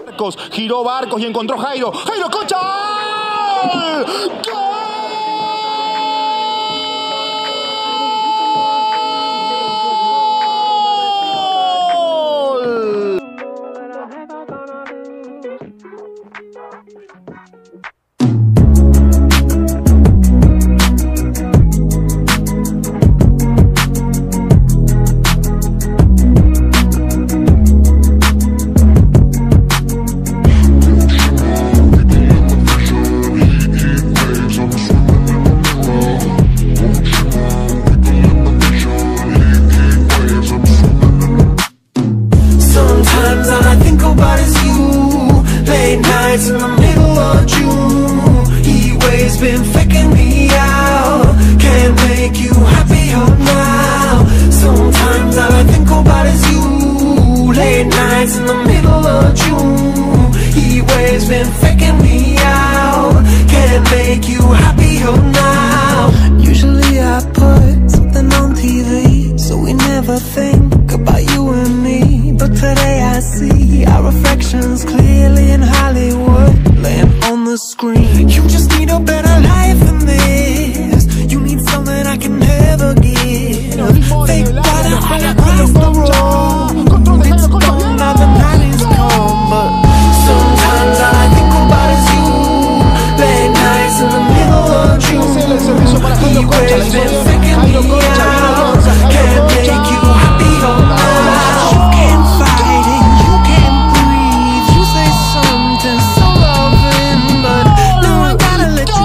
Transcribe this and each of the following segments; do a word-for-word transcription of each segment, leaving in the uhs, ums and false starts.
Giró Barcos y encontró Jairo. ¡Jairo Concha! ¡Gol! ¡Gol! In the middle of June, he waves been faking me out. Can't make you happier now. Sometimes all I think about is you. Late nights in the middle of June, he waves been faking me out. Can't make you happier now. Usually I put something on T V, so we never think about you and me. But today I see our reflections clearly in Hollywood, laying on the screen. You just need a better life than this. You need something I can never give. Fake water all across the road. It's gone now, the night is come. But sometimes all I think about is you. Late nights in the middle of June, he wears been faking me out. Can't make you happier now. You can't fight it, you can't breathe. You say something so loving, but now I gotta let you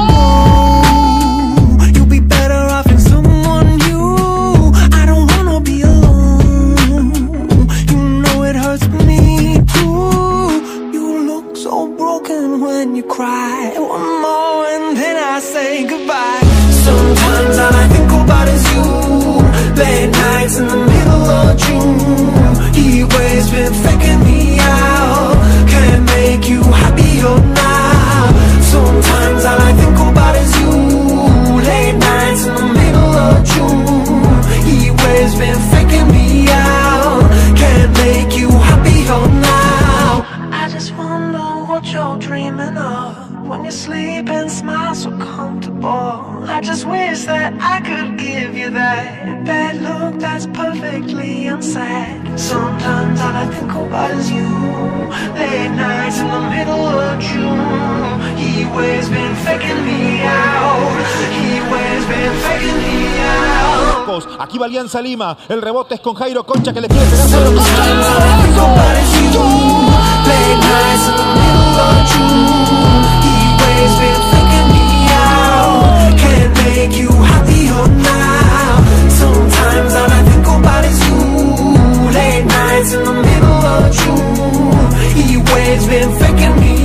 go. You'll be better off in someone new. I don't wanna be alone. You know it hurts me too. You look so broken when you cry. One more and then I say goodbye. Sometimes all I think about is you. Late nights in the middle of June, he waves been faking me out. Can't make you happier now. Sometimes all I think about is you. Late nights in the middle of June, he waves been faking me out. Can't make you happier now. I just wonder what you're dreaming of when you sleep and smile so comfortable. I just wish that I could give you that bad look that's perfectly unsaid. Sometimes all I think about is you. Late nights in the middle of June, he waves been faking me out. He waves been faking me out. Aquí va Alianza Lima. El rebote es con Jairo Concha, que le quiere pegar. Sometimes all I think about is you. Late nights in the middle of June, he waves been faking me out. Can't make you happier now. Sometimes all I think about is you. Late nights in the middle of June, he waves been faking me